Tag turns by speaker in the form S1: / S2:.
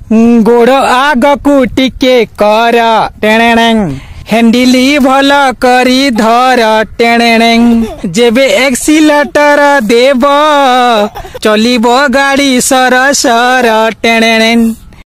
S1: गोड़ आगकू टिके कर टेणेणेंग हैंडिली भल करी धर टेणेणेंग जेबे एक्सीलेटर देव चलिबो गाड़ी सर सर टेणेणेंग।